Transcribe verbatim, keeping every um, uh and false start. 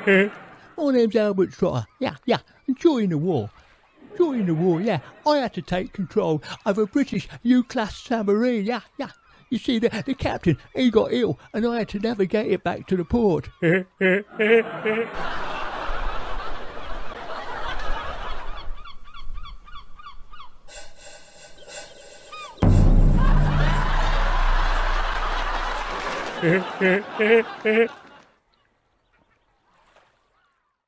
My name's Albert Trotter. Yeah, yeah. During the war. During the war, yeah, I had to take control of a British U-class submarine. Yeah, yeah. You see, the, the captain, he got ill, and I had to navigate it back to the port.